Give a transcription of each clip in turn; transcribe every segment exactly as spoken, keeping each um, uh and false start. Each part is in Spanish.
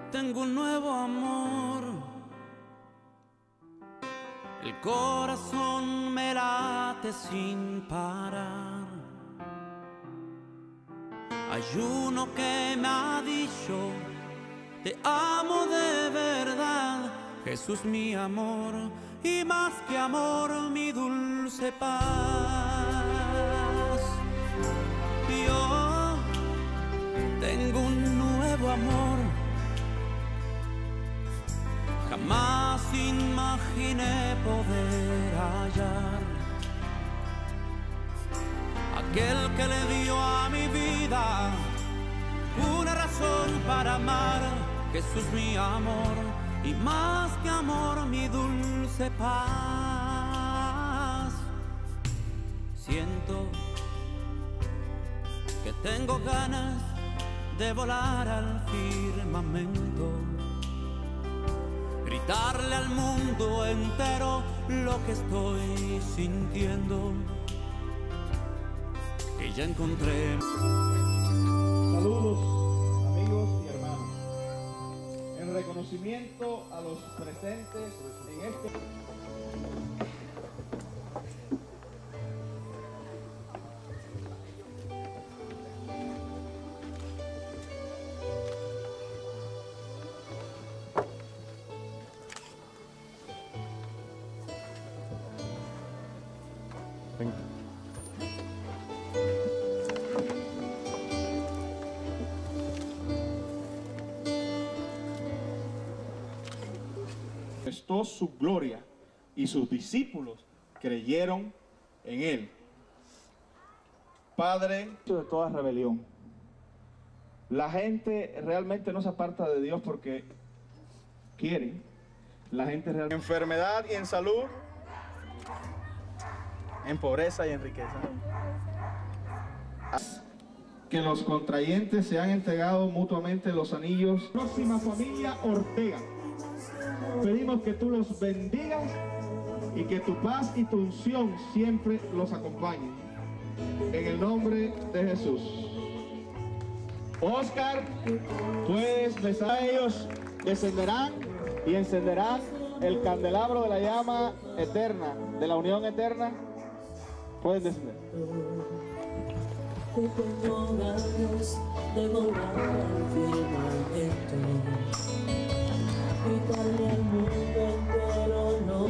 tengo un nuevo amor. El corazón me late sin parar. Hay uno que me ha dicho: te amo de verdad, Jesús mi amor, y más que amor mi dulce paz. Yo tengo un nuevo amor. Jamás imaginé poder hallar aquel que le dio a mi vida una razón para amar. Jesús mi amor, y más que amor mi dulce paz. Siento que tengo ganas de volar al firmamento, gritarle al mundo entero lo que estoy sintiendo, que ya encontré. Saludos, amigos y hermanos. En reconocimiento a los presentes en este... manifestó su gloria y sus discípulos creyeron en él. Padre de toda rebelión. La gente realmente no se aparta de Dios porque quiere. La gente realmente... En enfermedad y en salud, en pobreza y en riqueza. Que los contrayentes se han entregado mutuamente los anillos. Próxima familia Ortega, pedimos que tú los bendigas y que tu paz y tu unción siempre los acompañen. En el nombre de Jesús. Oscar, puedes besar a ellos, descenderán y encenderán el candelabro de la llama eterna, de la unión eterna. Pueden descender. Que tengo ganas de volar al firmamento, gritarle al mundo entero no.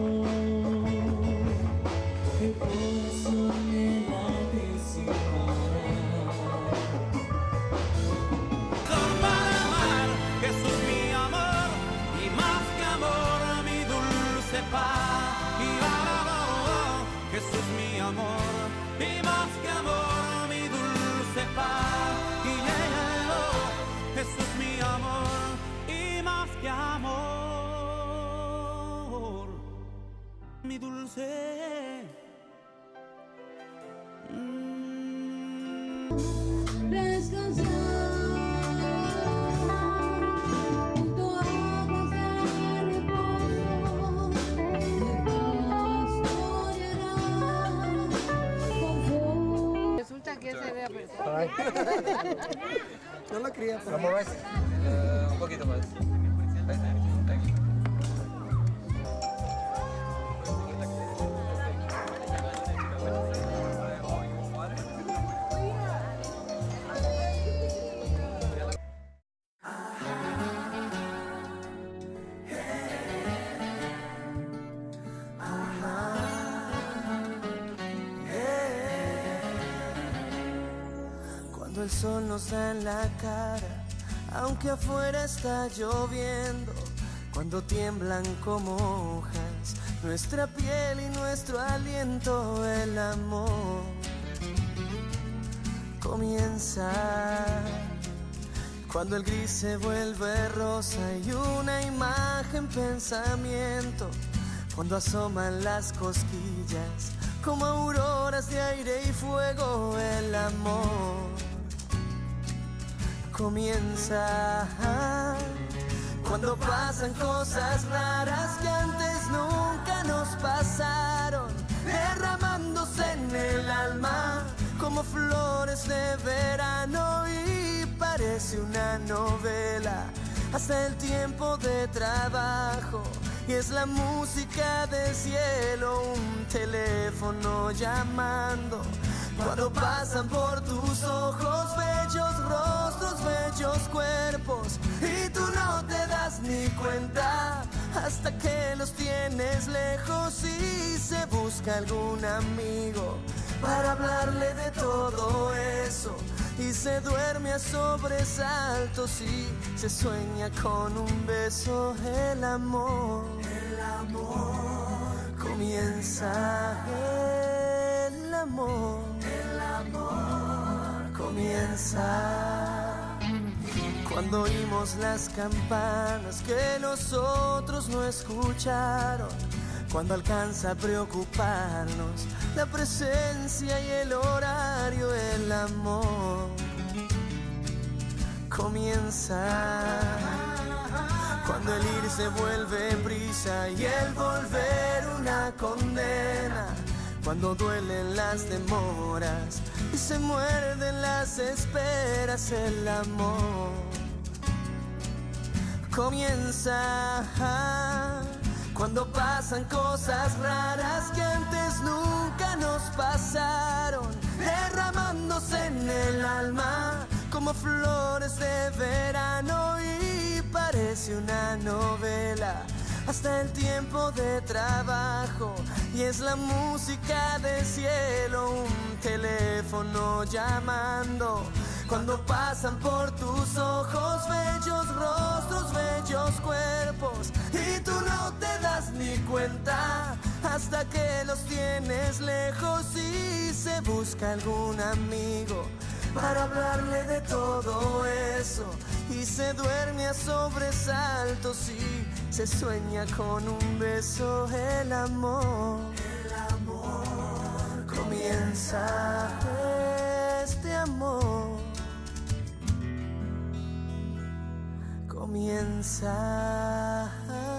Mi corazón me late sin parar. Para amar, Jesús mi amor, y más que amor mi dulce paz. Y ahora Jesús mi amor, y más que amor mi dulce paz. Y llegó Jesús mi amor, y más que amor mi dulce. Mm. Descansar junto a aguas de reposo, mi pastoreará confort. Resulta que ese de apertura. No la quería. ¿Cómo ves? Uh, un poquito más. Cuando el sol nos da en la cara, aunque afuera está lloviendo, cuando tiemblan como hojas nuestra piel y nuestro aliento, el amor comienza. Cuando el gris se vuelve rosa y una imagen pensamiento, cuando asoman las cosquillas como auroras de aire y fuego, el amor comienza. Cuando pasan cosas raras que antes nunca nos pasaron, derramándose en el alma como flores de verano, y parece una novela hasta el tiempo de trabajo. Y es la música del cielo, un teléfono llamando. Cuando pasan por tus ojos, bellos rostros, bellos cuerpos, y tú no te das ni cuenta hasta que los tienes lejos y se busca algún amigo para hablarle de todo eso. Y se duerme a sobresaltos y se sueña con un beso. El amor, el amor comienza. El amor, el amor comienza. Cuando oímos las campanas que los otros no escucharon, cuando alcanza a preocuparnos la presencia y el horario, el amor comienza. Cuando el ir se vuelve brisa y el volver una condena, cuando duelen las demoras y se muerden las esperas, el amor comienza. Cuando pasan cosas raras que antes nunca nos pasaron, derramándose en el alma como flores de verano, y parece una novela hasta el tiempo de trabajo. Y es la música del cielo, un teléfono llamando. Cuando pasan por tus ojos, bellos rostros, bellos cuerpos, y tú no te das ni cuenta hasta que los tienes lejos y se busca algún amigo para hablarle de todo eso. Y se duerme a sobresaltos y se sueña con un beso. El amor, el amor comienza. Este amor comienza.